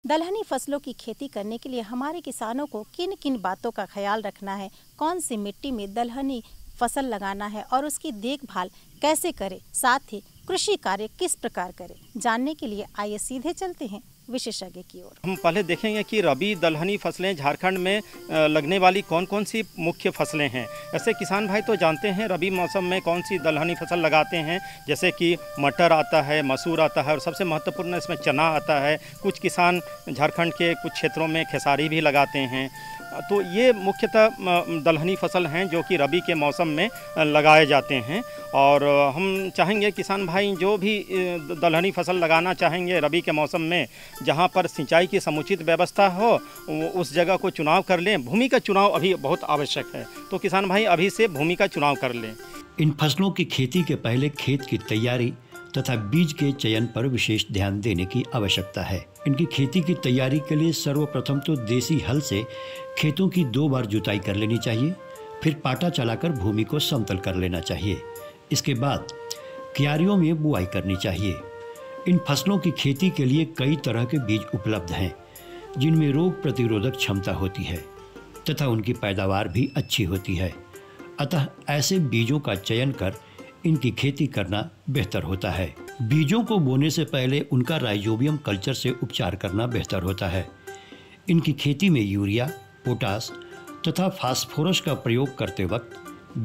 दलहनी फसलों की खेती करने के लिए हमारे किसानों को किन किन बातों का ख्याल रखना है, कौन सी मिट्टी में दलहनी फसल लगाना है और उसकी देखभाल कैसे करें, साथ ही कृषि कार्य किस प्रकार करें, जानने के लिए आइए सीधे चलते हैं विशेषज्ञ की ओर। हम पहले देखेंगे कि रबी दलहनी फसलें झारखंड में लगने वाली कौन कौन सी मुख्य फसलें हैं। ऐसे किसान भाई तो जानते हैं रबी मौसम में कौन सी दलहनी फसल लगाते हैं, जैसे कि मटर आता है, मसूर आता है और सबसे महत्वपूर्ण इसमें चना आता है। कुछ किसान झारखंड के कुछ क्षेत्रों में खेसारी भी लगाते हैं। तो ये मुख्यतः दलहनी फसल हैं जो कि रबी के मौसम में लगाए जाते हैं। और हम चाहेंगे किसान भाई जो भी दलहनी फसल लगाना चाहेंगे रबी के मौसम में, जहाँ पर सिंचाई की समुचित व्यवस्था हो उस जगह को चुनाव कर लें। भूमि का चुनाव अभी बहुत आवश्यक है, तो किसान भाई अभी से भूमि का चुनाव कर लें। इन फसलों की खेती के पहले खेत की तैयारी तथा बीज के चयन पर विशेष ध्यान देने की आवश्यकता है। इनकी खेती की तैयारी के लिए सर्वप्रथम तो देसी हल से खेतों की 2 बार जुताई कर लेनी चाहिए, फिर पाटा चलाकर भूमि को समतल कर लेना चाहिए। इसके बाद क्यारियों में बुआई करनी चाहिए। इन फसलों की खेती के लिए कई तरह के बीज उपलब्ध हैं, जिनमें रोग प्रतिरोधक क्षमता होती है तथा उनकी पैदावार भी अच्छी होती है। अतः ऐसे बीजों का चयन कर इनकी खेती करना बेहतर होता है। बीजों को बोने से पहले उनका राइजोबियम कल्चर से उपचार करना बेहतर होता है। इनकी खेती में यूरिया, पोटास तथा फास्फोरस का प्रयोग करते वक्त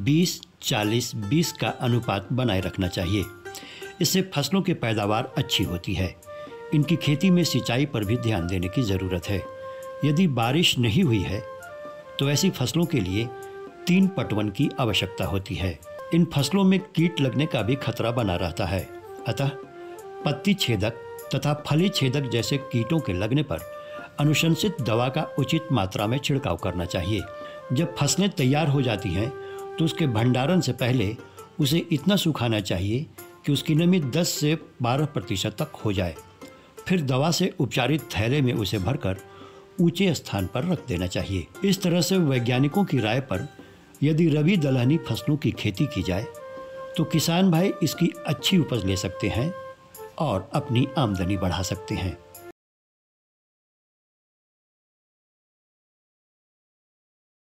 20-40-20 का अनुपात बनाए रखना चाहिए। इससे फसलों की पैदावार अच्छी होती है। इनकी खेती में सिंचाई पर भी ध्यान देने की ज़रूरत है। यदि बारिश नहीं हुई है तो ऐसी फसलों के लिए 3 पटवन की आवश्यकता होती है। इन फसलों में कीट लगने का भी खतरा बना रहता है, अतः पत्ती छेदक तथा फली छेदक जैसे कीटों के लगने पर अनुशंसित दवा का उचित मात्रा में छिड़काव करना चाहिए। जब फसलें तैयार हो जाती हैं तो उसके भंडारण से पहले उसे इतना सुखाना चाहिए कि उसकी नमी 10 से 12% तक हो जाए। फिर दवा से उपचारित थैले में उसे भरकर ऊंचे स्थान पर रख देना चाहिए। इस तरह से वैज्ञानिकों की राय पर यदि रबी दलहनी फसलों की खेती की जाए तो किसान भाई इसकी अच्छी उपज ले सकते हैं और अपनी आमदनी बढ़ा सकते हैं।